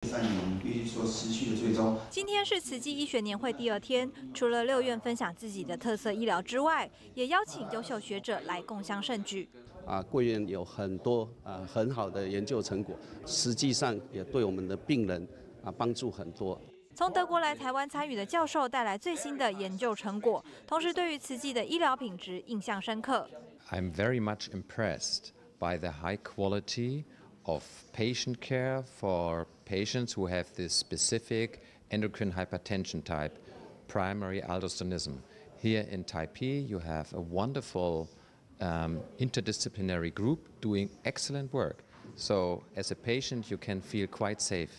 3年，我们必须说失去了最终。 今天是慈济医学年会第2天，除了6院分享自己的特色医疗之外，也邀请优秀学者来共襄盛举。 贵院有很多很好的研究成果，实际上也对我们的病人帮助很多。 从德国来台湾参与的教授带来最新的研究成果，同时对于慈济的医疗品质印象深刻。 I'm very much impressed by the high quality of patient care for patients who have this specific endocrine hypertension type, primary aldosteronism. Here in Taipei, you have a wonderful interdisciplinary group doing excellent work. So as a patient, you can feel quite safe.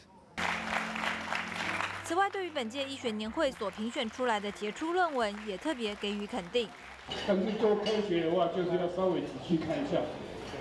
此外，对于本届医学年会所评选出来的杰出论文，也特别给予肯定。 但是做科学的话，就是要稍微仔细看一下。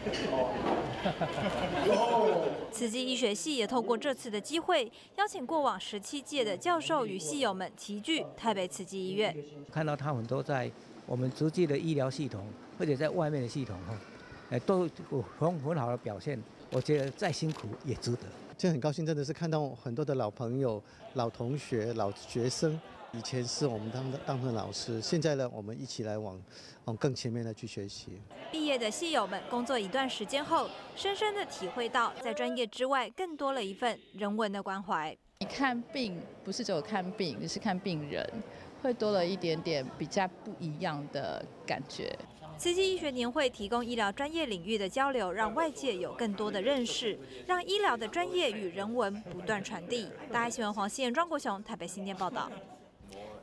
慈济医学系也透过这次的机会，邀请过往17届的教授与系友们齐聚台北慈济医院。 看到他们都在我们慈济的医疗系统，或者在外面的系统都有很好的表现。我觉得再辛苦也值得。 今天很高兴，真的是看到很多的老朋友、老同学、老学生。以前是我们当的老师，现在呢，我们一起来往更前面的去学习。 毕业的系友们工作一段时间后，深深的体会到，在专业之外，更多了一份人文的关怀。 你看病不是只有看病，你是看病人，会多了一点点比较不一样的感觉。 慈济医学年会提供医疗专业领域的交流，让外界有更多的认识，让医疗的专业与人文不断传递。大爱新闻黄希燕、庄国雄台北新店报道。